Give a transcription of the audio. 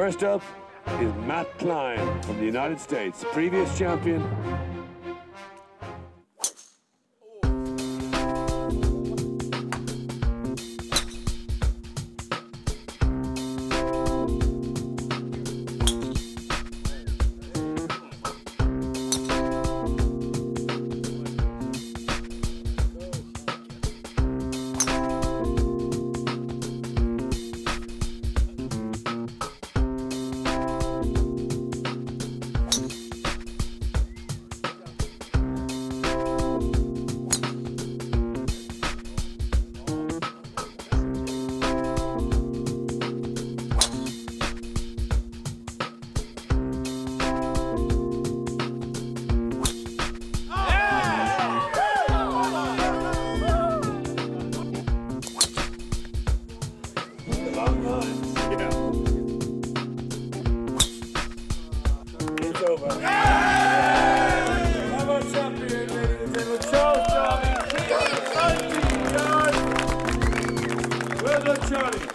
First up is Matt Klein from the United States, previous champion. Long lines. Yeah. It's over. Hey! How about champion, ladies and gentlemen? Charles Johnny. Well done, Charlie.